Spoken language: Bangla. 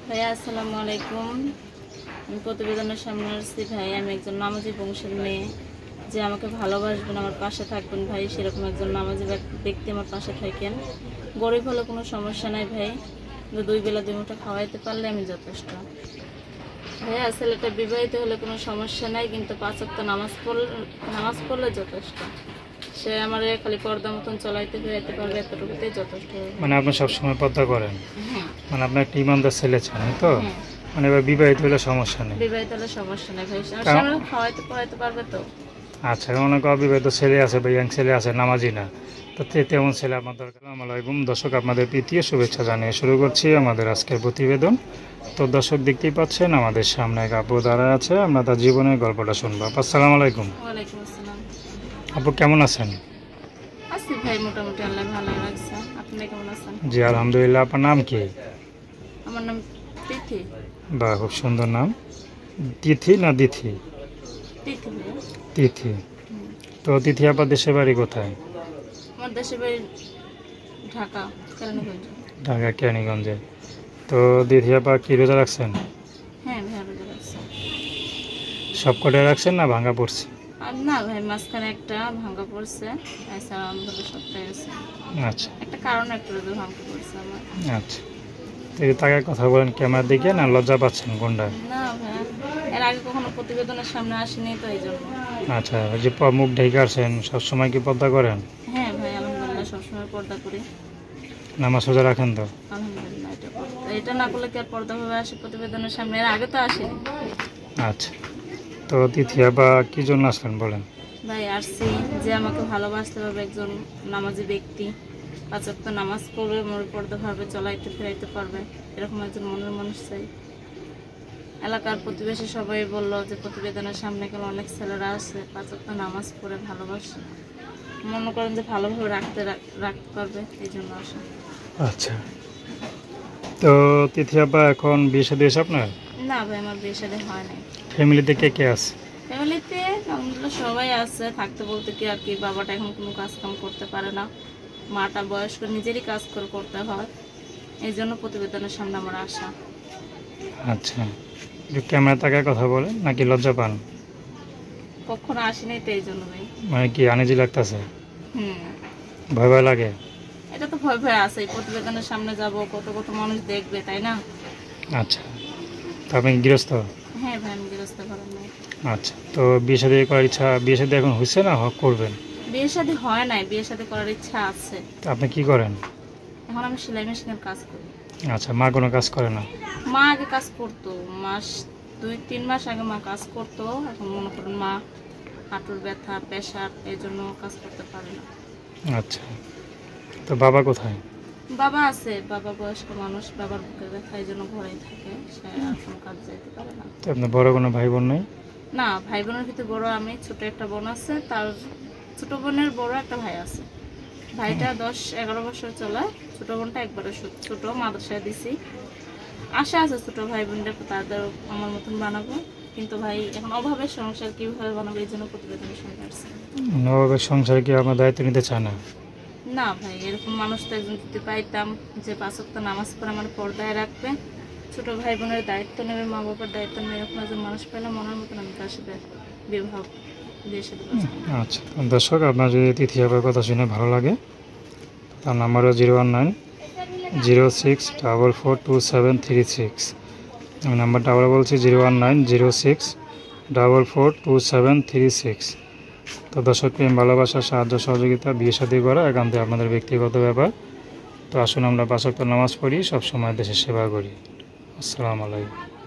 ভাইয়া আসসালামু আলাইকুম। আমি প্রতিবেদনের সামনে আসছি ভাই। আমি একজন নামাজি বংশের মেয়ে, যে আমাকে ভালোবাসবেন, আমার পাশে থাকবেন ভাই, সেরকম একজন নামাজি ব্যক্তি আমার পাশে থাকেন। গরিব হলে কোনো সমস্যা নাই ভাই, কিন্তু 2 বেলা 2 মুঠো খাওয়াইতে পারলে আমি যথেষ্ট। ভাইয়া ছেলেটা বিবাহিত হলে কোনো সমস্যা নাই, কিন্তু 5 ওয়াক্ত নামাজ পড়লে যথেষ্ট। সে আমার খালি পর্দা মতন চলাইতে ফেরাইতে পারবে, এতটুকুতেই যথেষ্ট। মানে আপনি সবসময় পর্দা করেন? হ্যাঁ। মানে আপনার একটা ইমানদার ছেলে চান, তো হ্যাঁ, মানে এবার বিবাহিত হলে সমস্যা নেই? বিবাহিত হলে সমস্যা নেই ভাই, সামনে খাওয়াইতে পড়াইতে পারবে তো। আচ্ছা, অনেক অবিবাহিত ছেলে আছে বা ইয়াং ছেলে আছে, নামাজি না, তো তেমন ছেলে আপনার দরকার। আসসালামু আলাইকুম দর্শক, আপনাদের প্রীতীয় শুভেচ্ছা জানিয়ে শুরু করছি আমাদের আজকের প্রতিবেদন। তো দর্শক দেখতেই পাচ্ছেন আমাদের সামনে এক আপু দাঁড়ায় আছে, আমরা তার জীবনের গল্পটা শুনবো। আপু আসসালামু আলাইকুম। ওয়ালাইকুম আসসালাম। আপু কেমন আছেন? আছি ভাই, মোটামুটি আল্লাহ ভালো রাখছে। আপনি কেমন আছেন? জি আলহামদুলিল্লাহ। আপনার নাম কি? আমার নাম তিথি। বা খুব সুন্দর নাম। তিথি না দিথি? তিথি ভাইয়া। তিথি। তো তিথি আপার দেশের বাড়ি কোথায়? আমার দেশের বাড়ি ঢাকা, কেরানীগঞ্জ। ঢাকা কেরানীগঞ্জে। তো দিথি আপা কি রোজা রাখছেন? হ্যাঁ ভাইয়া, রোজা রাখছে। সব কটাই রাখছেন না ভাঙা পড়ছে? আর না ভাই, মাঝখানে একটা ভাঙ্গা পড়ছে, এছাড়া আমাদের সপ্তাহে আছে। আচ্ছা একটা কারণে একটা রোজা ভাঙ্গা পড়ছে আমার। আচ্ছা। তো এই তাকে কথা বলেন ক্যামেরার দিকে, না লজ্জা পাচ্ছেন কোনটা? না ভাইয়া, এর আগে কখনো প্রতিবেদনের সামনে আসেনি তো, এই জন্য। আচ্ছা, ওই যে মুখ ঢেকে আসছেন, সবসময় কি পর্দা করেন? হ্যাঁ ভাই, আলহামদুলিল্লাহ সবসময় পর্দা করি। নামাজ সোজা রাখেন তো? আলহামদুলিল্লাহ। এটা না করলে কি আর পর্দা ভাবে আসে প্রতিবেদনের সামনে? এর আগে তো আসেনি। আচ্ছা। তো তিথি আপা কী জন্য আসলেন বলেন? ভাই আসছি যে আমাকে ভালোবাসতে হবে একজন নামাজি ব্যক্তি, 5 ওয়াক্ত নামাজ পড়বে, মোর পর্দা ভাবে চলাইতে ফেরাইতে পারবে, এরকম একজন মনের মানুষ চাই। এলাকার প্রতিবেশী সবাই বললো যে প্রতিবেদনের সামনে গেলে অনেক ছেলেরা আছে 5 ওয়াক্ত নামাজ পড়ে ভালোবাসে, মনে করেন যে ভালোভাবে রাখতে পারবে, এই জন্য আসা। আচ্ছা। তো তিথি আপা এখন বিয়ে শাদী হয়েছে আপনার? না ভাই, আমার বিয়ে শাদী হয় নাই। ফ্যামিলিতে কে কে আছে? ফ্যামিলিতে আলহামদুলিল্লাহ সবাই আছে, থাকতে বলতে কি আর কি, বাবাটা এখন কোনো কাজ কাম করতে পারে না, মাটা বয়স্ক, নিজেরই কাজ করতে হয়, এই জন্য প্রতিবেদনের সামনে আমার আসা। আচ্ছা, একটু ক্যামেরা তাকায় কথা বলেন, নাকি লজ্জা পান? কখনো আসিনি তো, এই জন্য ভাই। মানে কি আনিজি লাগতেছে? হুম, ভয় ভয় লাগে? এটা তো ভয় ভয় আছে, এই প্রতিবেদনের সামনে যাব, কত কত মানুষ দেখবে, তাই না? আচ্ছা। তো আপনি কি গৃহস্থ? হ্যাঁ ভাই, আমি গৃহস্থ ঘরের মেয়ে। আচ্ছা। তো বিয়ে শাদী করার ইচ্ছা, বিয়ে শাদী এখন হয়েছে না করবেন? বিয়ে শাদী হয় নাই, বিয়ে শাদী করার ইচ্ছা আছে। তো আপনি কি করেন? এখন আমি সেলাই মেশিনের কাজ করি। আচ্ছা, মা কোনো কাজ করে না? মা আগে কাজ করতো, 2-3 মাস আগে মা কাজ করতো, এখন মনে করেন মা হাঁটুর ব্যথা, প্রেশার, এই জন্য কাজ করতে পারে না। আচ্ছা। তো বাবা কোথায়? বাবা আছে, বাবা বয়স্ক মানুষ, বাবার বুকের ব্যথা, এই জন্য ঘরেই থাকে, সে আর কোনো কাজ যেতে পারে না। তো আপনার বড় কোনো ভাই বোন নেই? না, ভাই বোনের ভিতরে বড় আমি, ছোট একটা বোন আছে, তার ছোট বোনের বড় একটা ভাই আছে। ভাইটা 10-11 বছর চলে, ছোট বোনটা একবারে ছোট, মাদ্রাসায় দিছি। আশা আছে ছোট ভাই বোনদের তাদের আমার মতন বানাবো, কিন্তু ভাই এখন অভাবের সংসার, কিভাবে বানাবো, এই জন্য প্রতিবেদনের সঙ্গে আসছে। নবাবের সংসারে কি আপনার দায়িত্ব নিতে চায় না? না ভাই, এরকম মানুষ তো একজন যদি পাইতাম যে 5 ওয়াক্ত নামাজ পড়ে আমার পর্দায় রাখবে, ছোট ভাই বোনের দায়িত্ব নেবে, মা বাবার দায়িত্ব নেবে, এরকম একজন মানুষ পেলে মনের মতন আমি তার সাথে বিবাহ দিয়ে সাথে বসতাম। আচ্ছা দর্শক, আপনার যদি তিথি আপার কথা শুনে ভালো লাগে, তার নাম্বারও 01906442736। আমি নাম্বারটা আবার বলছি, 01906442736। তো দর্শক, প্রেম ভালোবাসা, সাহায্য সহযোগিতা, বিয়ে শাদী করা একান্তই আপনাদের ব্যক্তিগত ব্যাপার। তো আসুন আমরা 5 ওয়াক্ত নামাজ পড়ি, সবসময় দেশের সেবা করি। আসসালামু আলাইকুম।